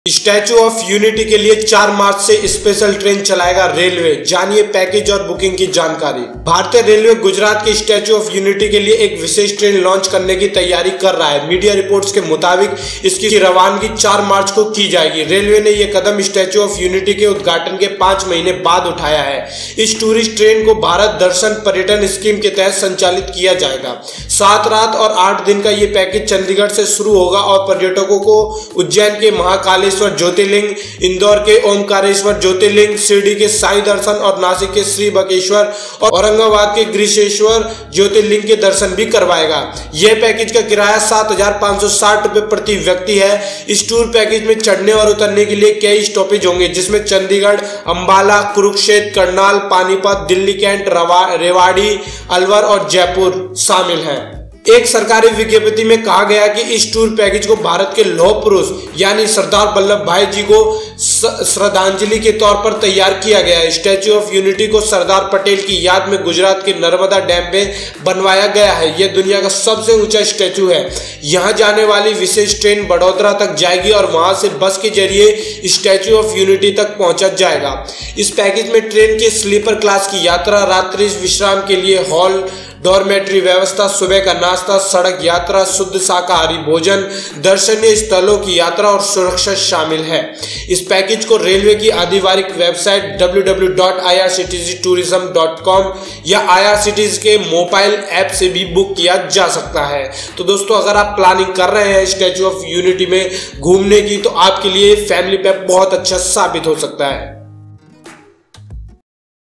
Statue of unity के लिए 4 मार्च से स्पेशल ट्रेन चलाएगा रेलवे। जानिए पैकेज और बुकिंग की जानकारी। भारतीय रेलवे गुजरात के स्टैचू ऑफ यूनिटी के लिए एक विशेष ट्रेन लॉन्च करने की तैयारी कर रहा है। मीडिया रिपोर्ट्स के मुताबिक इसकी रवानगी 4 मार्च को की जाएगी। रेलवे ने यह कदम स्टैचू ऑफ यूनिटी के उद्घाटन के 5 महीने बाद उठाया है। इस टूरिस्ट ट्रेन को भारत दर्शन पर्यटन स्कीम के तहत संचालित किया जाएगा। 7 रात और 8 दिन का ये पैकेज चंडीगढ़ से शुरू होगा और पर्यटकों को उज्जैन के महाकालेश्वर ज्योतिर्लिंग, इंदौर के ओमकारेश्वर ज्योतिर्लिंग, शिरडी के साईं दर्शन और नासिक के श्री बकेश्वर और औरंगाबाद के गृहेश्वर ज्योतिर्लिंग के दर्शन भी करवाएगा। यह पैकेज का किराया 7,560 रुपए प्रति व्यक्ति है। इस टूर पैकेज में चढ़ने और उतरने के लिए कई स्टॉपेज होंगे, जिसमें चंडीगढ़, अंबाला, कुरुक्षेत्र, करनाल, पानीपत, दिल्ली कैंट, रेवाड़ी, अलवर और जयपुर शामिल हैं। एक सरकारी विज्ञप्ति में कहा गया कि इस टूर पैकेज को भारत के लौह पुरुष यानी सरदार वल्लभ भाई जी को श्रद्धांजलि के तौर पर तैयार किया गया है। स्टैचू ऑफ यूनिटी को सरदार पटेल की याद में गुजरात के नर्मदा डैम में बनवाया गया है। यह दुनिया का सबसे ऊंचा स्टैचू है। यहां जाने वाली विशेष ट्रेन बड़ोदरा तक जाएगी और वहां से बस के जरिए स्टैचू ऑफ यूनिटी तक पहुंचा जाएगा। इस पैकेज में ट्रेन के स्लीपर क्लास की यात्रा, रात्रि विश्राम के लिए हॉल, डॉर्मेट्री व्यवस्था, सुबह का नाश्ता, सड़क यात्रा, शुद्ध शाकाहारी भोजन, दर्शनीय स्थलों की यात्रा और सुरक्षा शामिल है। इस पैकेज को रेलवे की आधिकारिक वेबसाइट www.irctctourism.com या IRCTC के मोबाइल ऐप से भी बुक किया जा सकता है। तो दोस्तों, अगर आप प्लानिंग कर रहे हैं स्टैचू ऑफ यूनिटी में घूमने की, तो आपके लिए फैमिली पैक बहुत अच्छा साबित हो सकता है।